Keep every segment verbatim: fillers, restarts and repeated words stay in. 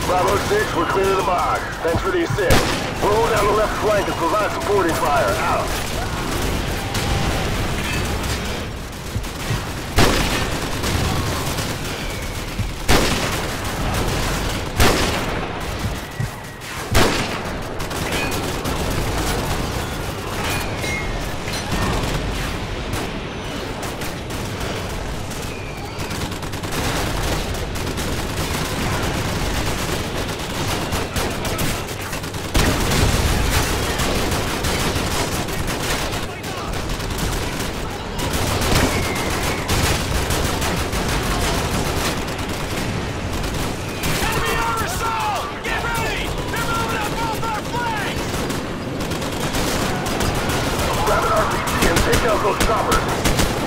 Bravo six, we're clear of the box. Thanks for the assist. We'll hold down the left flank and provide supporting fire. Out. Take out those choppers.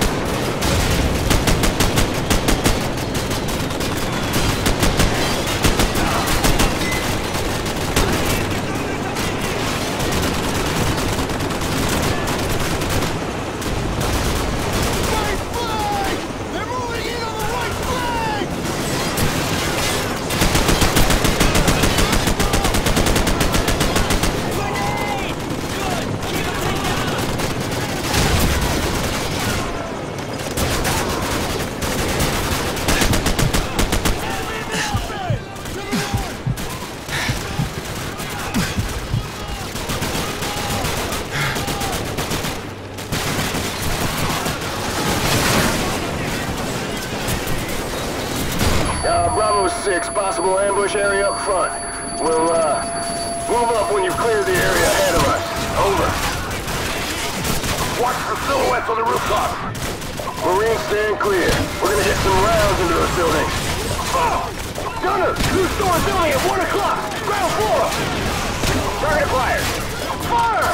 Uh, Bravo six, possible ambush area up front. We'll, uh, move up when you've cleared the area ahead of us. Over. Watch the silhouettes on the rooftop. Marines stand clear. We're gonna hit some rounds into those buildings. Oh! Gunner! Two-story building at one o'clock! Ground floor! Target acquired! Fire!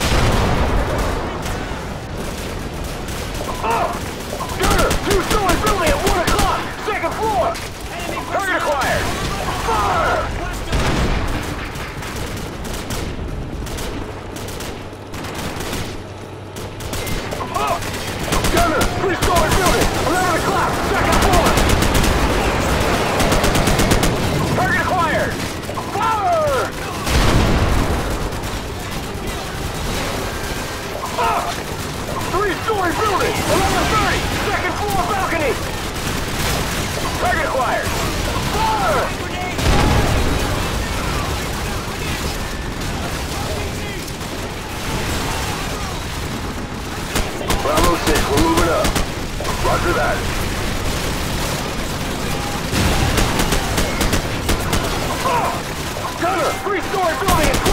Oh! Gunner! Two-story building at one o'clock! Second floor! Target acquired! Fire! Oh! Gunner! Three-story building! eleven o'clock! Second floor! Target acquired! Fire! Oh! Three-story building! eleven thirty! Second floor balcony! Target acquired! Fire! Bravo six, we're moving up. Roger that. Oh! Gunner! Three-story building